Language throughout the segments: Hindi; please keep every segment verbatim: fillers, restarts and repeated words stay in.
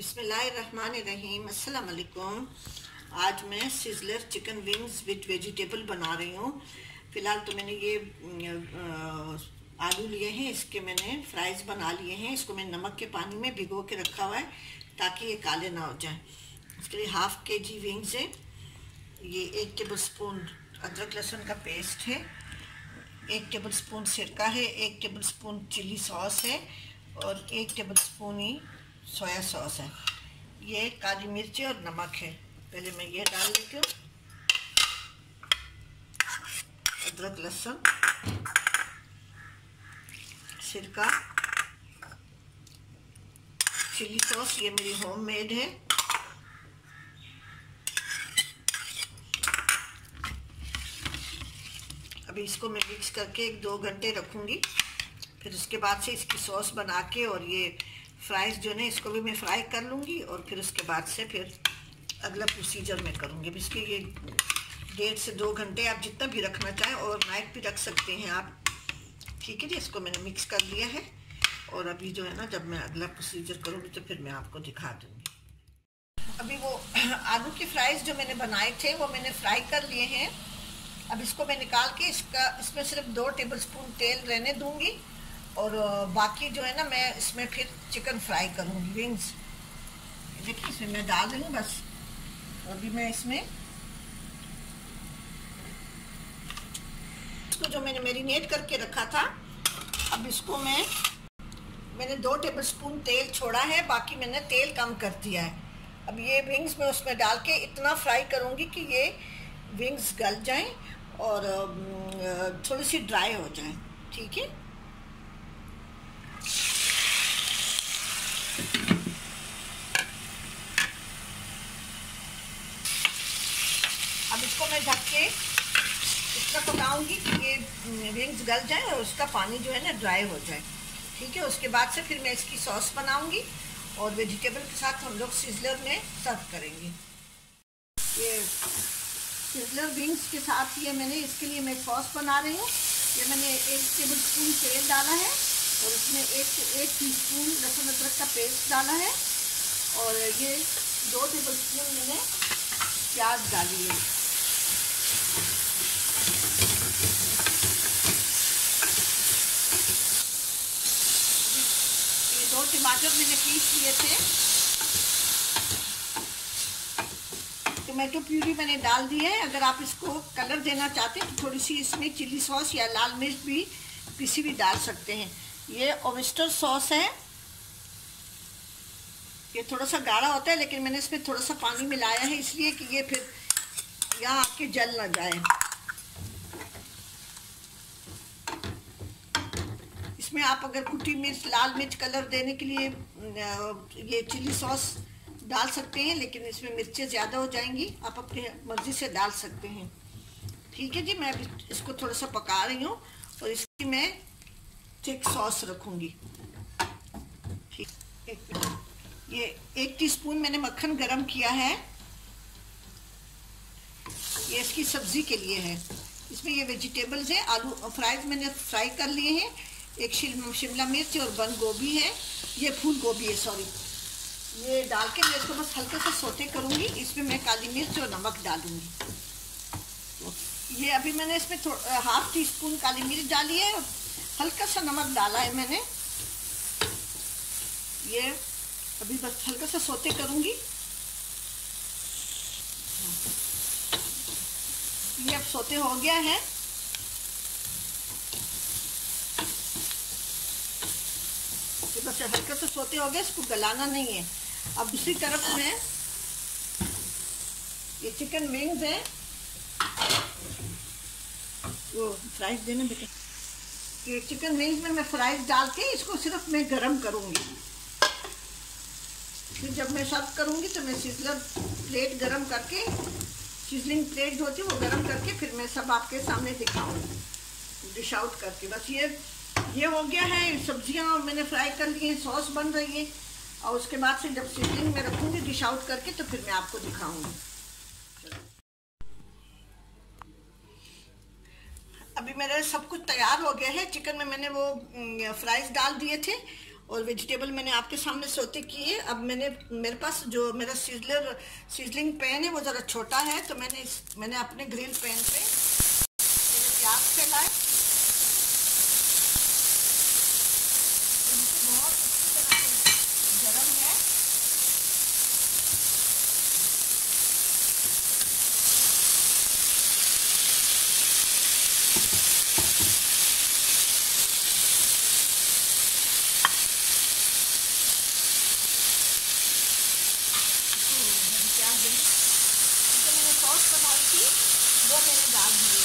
बिस्मिल्लाहिर्रहमानिर्रहीम, अस्सलाम वालेकुम। आज मैं sizzler chicken wings with vegetable बना रही हूँ। फ़िलहाल तो मैंने ये आलू लिए हैं, इसके मैंने फ्राइज़ बना लिए हैं। इसको मैंने नमक के पानी में भिगो के रखा हुआ है ताकि ये काले ना हो जाएं। इसके लिए हाफ़ के जी विंग्स है, ये एक टेबल स्पून अदरक लहसुन का पेस्ट है, एक टेबल स्पून सिरका है, एक टेबल स्पून चिली सॉस है और एक टेबल स्पून ही सोया सॉस है। ये काली मिर्ची और नमक है। पहले मैं ये डाल लेती हूँ, अदरक लहसुन, सिरका, चिली सॉस, ये मेरी होममेड है। अभी इसको मैं मिक्स करके एक दो घंटे रखूँगी, फिर उसके बाद से इसकी सॉस बना के और ये फ्राइज़ जो है इसको भी मैं फ्राई कर लूँगी और फिर उसके बाद से फिर अगला प्रोसीजर मैं करूँगी। अब इसके ये डेढ़ से दो घंटे आप जितना भी रखना चाहें और नाइट भी रख सकते हैं आप। ठीक है जी, इसको मैंने मिक्स कर लिया है और अभी जो है ना, जब मैं अगला प्रोसीजर करूँगी तो फिर मैं आपको दिखा दूँगी। अभी वो आलू की फ्राइज़ जो मैंने बनाए थे वो मैंने फ्राई कर लिए हैं। अब इसको मैं निकाल के इसका इसमें सिर्फ दो टेबल स्पून तेल रहने दूँगी और बाकी जो है ना मैं इसमें फिर चिकन फ्राई करूँगी, विंग्स। देखिए इसमें मैं डाल रही हूँ बस। अभी मैं इसमें इसको जो मैंने मैरिनेट करके रखा था, अब इसको मैं मैंने दो टेबल स्पून तेल छोड़ा है, बाकी मैंने तेल कम कर दिया है। अब ये विंग्स मैं उसमें डाल के इतना फ्राई करूँगी कि ये विंग्स गल जाएं और थोड़ी सी ड्राई हो जाएं। ठीक है, अब इसको मैं ढक के इतना पकाऊंगी कि ये विंग्स गल जाए और उसका पानी जो है ना ड्राई हो जाए। ठीक है, उसके बाद से फिर मैं इसकी सॉस बनाऊंगी और वेजिटेबल के साथ हम लोग सिज़लर में सर्व करेंगे। ये सिज़लर विंग्स के साथ ये मैंने इसके लिए मैं सॉस बना रही हूँ। ये मैंने एक टेबल स्पून तेल डाला है और उसमें एक एक टीस्पून लहसुन अदरक का पेस्ट डाला है और ये दो टेबल स्पून मैंने प्याज डाली है। ये दो टमाटर मैंने पीस लिए थे, टोमेटो प्यूरी मैंने डाल दी है। अगर आप इसको कलर देना चाहते हैं तो थोड़ी सी इसमें चिली सॉस या लाल मिर्च भी किसी भी डाल सकते हैं। ये ओयस्टर सॉस है, ये थोड़ा सा गाढ़ा होता है लेकिन मैंने इसमें थोड़ा सा पानी मिलाया है इसलिए कि ये फिर यहाँ आपके जल ना जाए। इसमें आप अगर कुटी मिर्च, लाल मिर्च कलर देने के लिए ये चिली सॉस डाल सकते हैं, लेकिन इसमें मिर्चें ज़्यादा हो जाएंगी, आप अपनी मर्ज़ी से डाल सकते हैं। ठीक है जी, मैं इसको थोड़ा सा पका रही हूँ और इसकी मैं थिक सॉस रखूँगी। ठीक, एक मिनट। ये एक टीस्पून मैंने मक्खन गरम किया है, ये इसकी सब्ज़ी के लिए है। इसमें ये वेजिटेबल्स हैं, आलू फ्राइज मैंने फ्राई कर लिए हैं, एक शिमला मिर्च और बंद गोभी है, ये फूल गोभी है सॉरी। ये डाल के मैं इसको बस हल्के से सोते करूँगी। इसमें मैं काली मिर्च और नमक डालूँगी। तो ये अभी मैंने इसमें हाफ टी स्पून काली मिर्च डाली है और हल्का सा नमक डाला है मैंने। ये अभी बस हल्का सा सोते करूँगी। ये अब सोते हो गया है। ये बस हल्का सा सोते हो गया, इसको गलाना नहीं है। अब दूसरी तरफ में ये चिकन विंग्स है, वो फ्राइज देने बेटे। ये चिकन विंग्स में मैं फ्राइज डाल के इसको सिर्फ मैं गरम करूँगी। फिर जब मैं सर्व करूँगी तो मैं सिज़लर प्लेट गरम करके, सिज़लिंग प्लेट होती है वो गरम करके फिर मैं सब आपके सामने दिखाऊंगी डिश आउट करके। बस ये ये हो गया है, सब्जियां मैंने फ्राई कर ली हैं, सॉस बन रही है और उसके बाद से जब सिज़लिंग में रखूँगी डिश आउट करके तो फिर मैं आपको दिखाऊंगी। अभी मेरा सब कुछ तैयार हो गया है। चिकन में मैंने वो फ्राइज़ डाल दिए थे और वेजिटेबल मैंने आपके सामने सोते किए। अब मैंने मेरे पास जो मेरा सीजलर सीजलिंग पैन है वो ज़रा छोटा है, तो मैंने इस मैंने अपने ग्रिल पैन पे मैंने प्याज फैलाए, बहुत अच्छी तरह से गर्म है। जो मैंने सॉस बनाई थी वो मैंने डाल दी।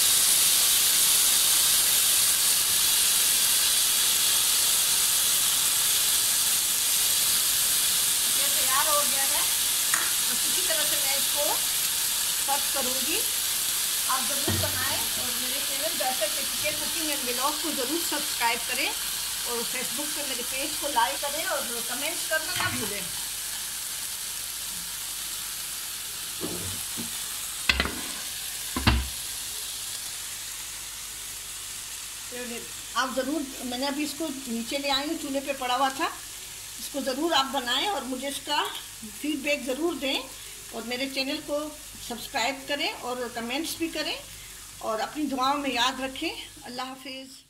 ये तैयार हो गया है, बस इसी तरह से मैं इसको सर्व करूँगी। आप ज़रूर बनाएं और मेरे channel better typical cooking and vlog को ज़रूर सब्सक्राइब करें और फेसबुक पे मेरे पेज को लाइक करें और कमेंट्स करना ना भूलें। आप ज़रूर, मैंने अभी इसको नीचे ले आई हूँ, चूल्हे पे पड़ा हुआ था। इसको ज़रूर आप बनाएं और मुझे इसका फीडबैक ज़रूर दें और मेरे चैनल को सब्सक्राइब करें और कमेंट्स भी करें और अपनी दुआओं में याद रखें। अल्लाह हाफिज़।